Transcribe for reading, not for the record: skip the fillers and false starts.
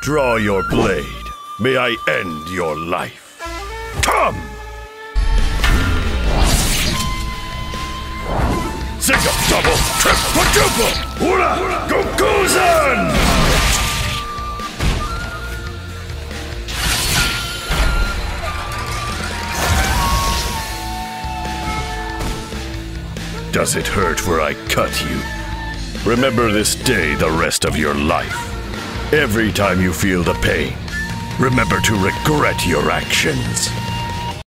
Draw your blade. May I end your life. Come! Single, double, triple, quadruple! Hula! Gokuzan! Does it hurt where I cut you? Remember this day the rest of your life. Every time you feel the pain, remember to regret your actions.